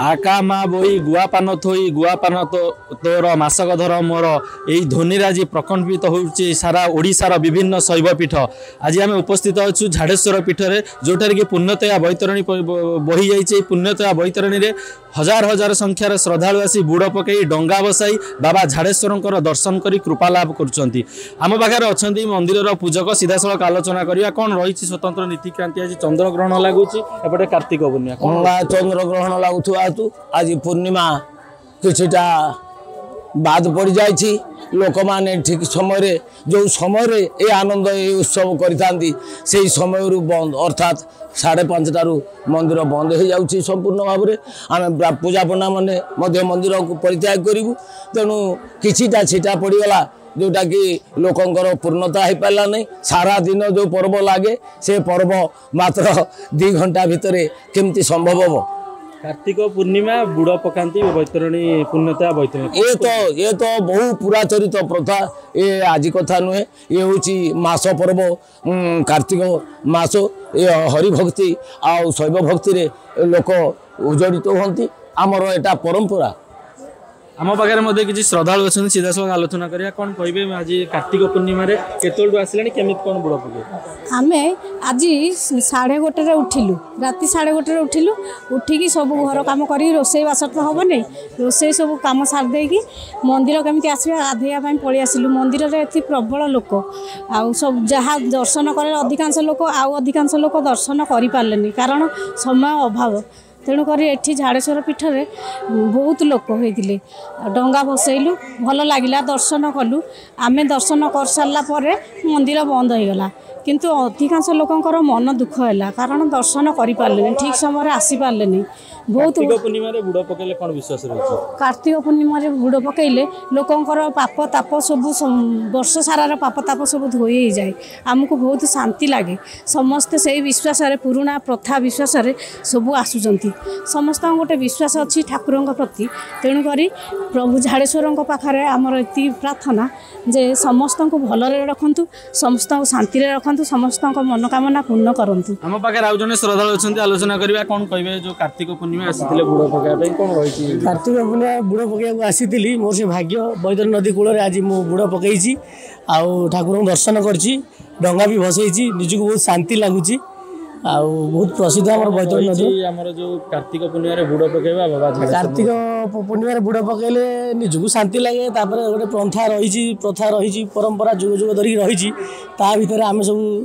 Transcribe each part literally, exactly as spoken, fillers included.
आका मा बोई गुआपान थोई गुआपान तो तोर मासक धर मोर यही ध्वनिराजी प्रकम्पित होउछि सारा ओडिशार विभिन्न शैवपीठ। आज आम उपस्थित अच्छु झाड़ेश्वर पीठरे जोठार कि पुण्यतया बैतरणी बही जाइए। पुण्यतया बैतरणी रे हजार हजार संख्यार श्रद्धालु आसी बुड़ पकई डंगा बसाई बाबा झाड़ेश्वर दर्शन करी कृपा लाभ करुछंती। आम पाखे अच्छा मंदिर पूजक सीधा सड़क आलोचना करिया कौन रही स्वतंत्र नीतिक्रांति। आज चंद्रग्रहण लगुच एपटे कार्तिक पूर्णिमा चंद्रग्रहण लगुवा आज पूर्णिमा किछिटा बाद पड़ जाइछि। लोक माने ठीक समय जो समय ये आनंद ये उत्सव करिथांती से समय बंद अर्थात साढ़े पांचटारू मंदिर बंद हो जाउछि संपूर्ण भाव में। आम पूजा पण्डा माने मध्य मंदिर को परित्याग करूँ। तेणु किछिटा छिटा पड़गला जोटा कि लोकंकर पूर्णता हो पारा नहीं। सारा दिन जो पर्व लगे से पर्व मात्र दी घंटा भितर केमती संभव हम। कार्तिक पूर्णिमा बुड़ पकाती बैतरणी पुण्यता बैतरणी ये तो ये तो बहु पुराचरित प्रथा। ये आज कथा नुहे ये हूँ मास पर्व कार्तिक मास ये हरिभक्ति आउ शैव भक्ति रे लोक उजड़ित होती आमर एटा परंपरा। आम पाखे मध्य किसी श्रद्धालु अच्छा सीधा सड़क आलोचना करिया कौन कहे आज कार्तिक पूर्णिमा केतु आसला केमी कौन बुड़ पके। आम आज साढ़े गोटे उठिलु राति साढ़े गोटे उठिलु उठिकी सब घर कम कर रोसई बास तो हम नहीं रोसई सब कम सारदे मंदिर केमी आसवा गाधेवाई पलि आसिलु। मंदिर में ये प्रबल लोक आउ सब जहाँ दर्शन करे अधिकांश लोक आउ अधिकांश लोक दर्शन कर पारे कारण समय अभाव। तेणुक ये झाड़ेश्वर पीठ में बहुत लोक होते डंगा भसैलु भल लगिला दर्शन कलु। आम दर्शन कर सारापर मंदिर बंद हो गला किंतु अधिकांश लोकंकर मन दुख है कारण दर्शन कर पारे ठीक समय आसी पारे। बहुत पूर्णिमा बुड़ पकड़े कौन विश्वास रही। कार्तिक पूर्णिमा बुड़ पकड़े लोकंकर पाप ताप सब वर्ष सारार पाप ताप सब धोई जाए आमको बहुत शांति लगे। समस्ते से विश्वास पुराणा प्रथा विश्वास सब आसुचंती समस्त गोटे विश्वास अच्छी ठाकुर प्रति। तेणुक प्रभु झाड़ेश्वर पाखे आमर ये प्रार्थना जे समस्त को भलरे रखंतु समस्त को शांति रखंतु समस्त मनोकामना पूर्ण करंतु। आम पाखे आउ जने श्रद्धालु अच्छा आलोचना करवा कौन कहे जो कार्तिक पूर्णिमा आसी बुड़ पकाई कौन रही। कार्तिक पूर्णिमा बुड़ पकड़ा आसी मोर से भाग्य बैतरणी नदी कूल आज मु बुड़ पकई आउ ठाकुर दर्शन करछि डंगा भी भसई निजक बहुत शांति लगुच आउ बहुत प्रसिद्ध आम बैतरणी नदी। आमर जो कार्तिक पूर्णिमा बुड़ पकेबा बाबा कार्तिक पूर्णिमा बुड़ पकड़े निजक शांति लगे। गोटे प्रथा रही प्रथा रही परंपरा जुग जुग धरिक रही ता भीतर आम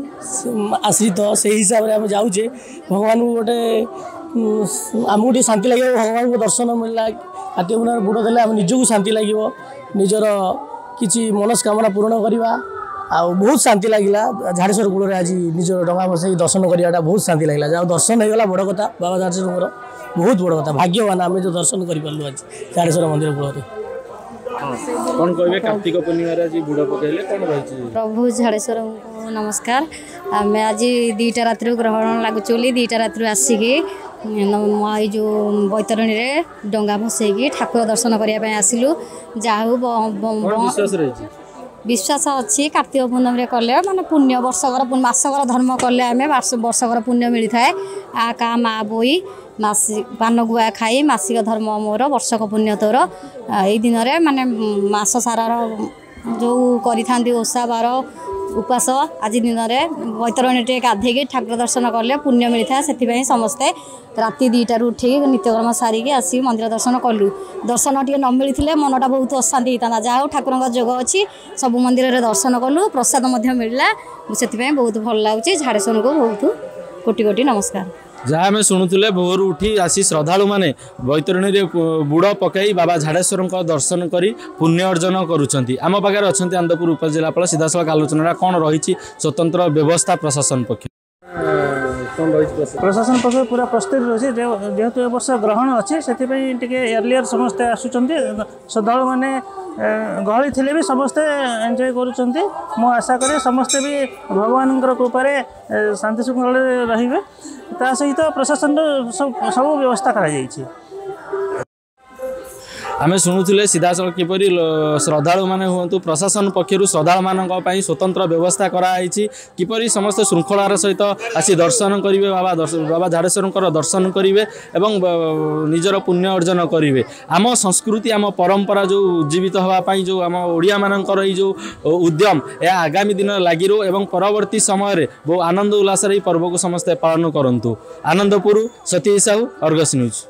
सब आश्रित से हिसाब से आम जाऊे भगवान को गोटे आमको गोटे शांति लगे भगवान को दर्शन मिलला। कार्तिक पूर्णिमा बुड़ देले आम निजक शांति लगे निजर किसी मनस्कामना पूर्ण करवा आउ बहुत शांति लगिला। झाड़ेश्वर कूल आज निज डंगा बसई दर्शन कराटा बहुत शांति लगिला। जहाँ दर्शन होगा बड़ कथा बाबा झाड़ेश्वर बहुत बड़ कथा भाग्यवान आम जो दर्शन करूँ आज झाड़ेश्वर मंदिर कूल। कौन कहे कार्तिक पूर्णिमा आज बुड़ पकड़े कौन रही। प्रभु झाड़ेश्वर नमस्कार। आम आज दीटा रात्र ग्रहण लगुच दीटा रात्र आसिकी ये जो बैतरणी रे डंगा भसैकी ठाकुर दर्शन करने आसिलु। जाहू विश्वास अच्छी कार्तिक पूर्णमी कले माने पुण्य वर्षकर मासकर धर्म कले आम वर्षकर पुण्य मिलता है। आ का माँ बोई मासी पान गुआ खाई मासिक धर्म मोर वर्षक पुण्य तोर यही दिन में माने मास सारार जो करी ओषा बार उपास आज दिन में बैतरणी टे गाधे ठाकुर दर्शन कले पुण्य मिलता है। से समस्ते राति दुईटार उठे नित्यकर्म सारिकी आसी मंदिर दर्शन कलु। दर्शन टे न मिलते मनटा बहुत अशांति होता जहाँ ठाकुर जोग अच्छी सब मंदिर में दर्शन कलु प्रसाद मिलला से बहुत भल लगुच। झाड़ेश्वर को बहुत कोटि कोटि नमस्कार। जहाँ आम शुणुले भोर उठी आसी श्रद्धालु मैंने बैतरणी रे बुड़ पकई बाबा झाड़ेश्वर दर्शन करी पुण्य अर्जन करुँच। आम पाखे अच्छा आनंदपुर उपजिलापाल सीधा सड़क आलोचना कौन रही स्वतंत्र व्यवस्था प्रशासन पक्ष प्रशासन पक्ष पूरा प्रस्तुत रही जेहेतु ए वर्ष ग्रहण अच्छे से एर्लियर समस्ते आसुँच श्रद्धालु मैंने गहली थे भी समस्ते एंजॉय करुँच। मु आशा करें समस्ते भी भगवान कृपारे शांति श्रृंखला रे ता सहित प्रशासन सब सब व्यवस्था करा आम शुणुले सीधासल किपरि श्रद्धालु मैंने हूँ प्रशासन पक्षर श्रद्धालु मान स्वतंत्र व्यवस्था कराई किपरि समस्त श्रृंखलार सहित आसी दर्शन करेंगे बाबा बाबा झाड़ेश्वर दर्शन करेंगे एवं निजर पुण्य अर्जन करेंगे आम संस्कृति आम परंपरा जो उज्जीवित होगापाई जो आम ओडिया मानकर जो उद्यम यह आगामी दिन लगी रो एवं परवर्ती समय बहु आनंद उल्लास पर्व को समस्ते पालन करूँ। Anandpur Satish Sahu, Argus news.